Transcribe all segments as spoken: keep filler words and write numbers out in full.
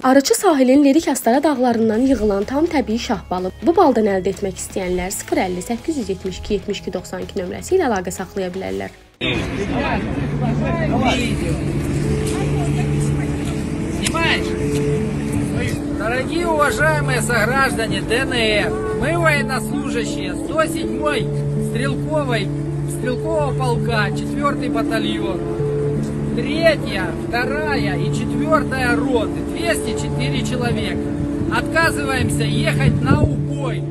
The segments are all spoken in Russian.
Arıçı sahilin Lirik Astara dağlarından yığılan tam təbii şah balı. Bu baldan əldə etmək istəyənlər sıfır əlli səkkiz yüz yetmiş iki yetmiş iki doxsan iki nömrəsi ilə əlaqə saxlaya bilərlər. Дорогие уважаемые сограждане ДНР, мы военнослужащие сто седьмой стрелковой стрелкового полка, четвёртый батальон, третья, вторая и четвёртая роты, двести четыре человека. Отказываемся ехать на убой.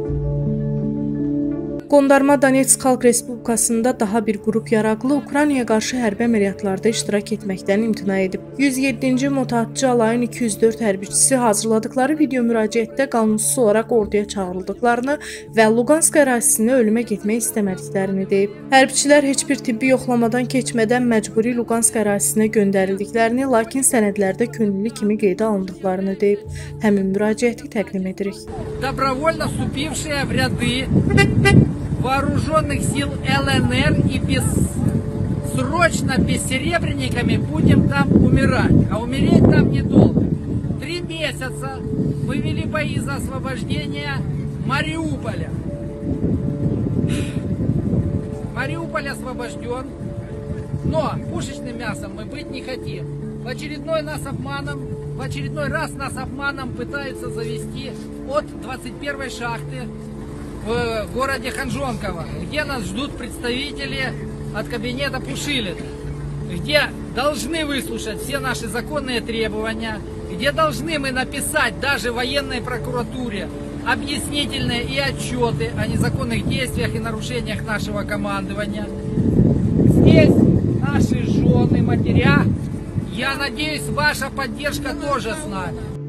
Qondarma Donetsk Xalq Respublikasında daha bir qrup yaraqlı Ukraynaya qarşı hərbi əməliyyatlarda iştirak etməkdən imtina edib. yüz yeddinci Motatçı alayın iki yüz dörd hərbiçisi hazırladıkları video müraciətdə qanunsuz olaraq orduya çağırıldıqlarını və Luqansk ərazisinə ölümə getmək istəmədiklərini deyib. Hərbiçilər heç bir tibbi yoxlamadan keçmədən məcburi Luqansk ərazisinə göndərildiklərini, lakin sənədlərdə könüllü kimi qeydə alındıqlarını deyib. Həmin müraciəti təqdim edirik. Добровольно вступившие в ряды вооруженных сил ЛНР и без, срочно бессеребренниками будем там умирать. А умереть там недолго. Три месяца мы вели бои за освобождение Мариуполя. Мариуполь освобожден, но пушечным мясом мы быть не хотим. В очередной нас обманом, в очередной раз нас обманом пытаются завести от двадцать первой шахты в городе Ханжонково, где нас ждут представители от кабинета Пушилина, где должны выслушать все наши законные требования, где должны мы написать даже военной прокуратуре объяснительные и отчеты о незаконных действиях и нарушениях нашего командования. Здесь наши жены, матеря, я надеюсь, ваша поддержка тоже с нами.